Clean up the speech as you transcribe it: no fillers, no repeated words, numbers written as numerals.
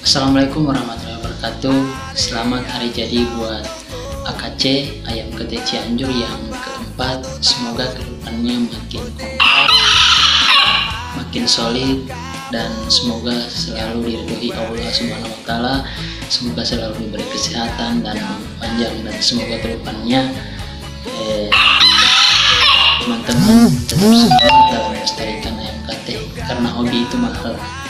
Assalamualaikum warahmatullahi wabarakatuh. Selamat hari jadi buat AKC Ayam Kete Cianjur yang keempat. Semoga kedepannya makin kompak, makin solid, dan semoga selalu diridhoi Allah Subhanahu wa Ta'ala. Semoga selalu diberi kesehatan dan panjang, dan semoga kedepannya teman-teman tetap semangat dalam melestarikan ayam kate, karena hobi itu mahal.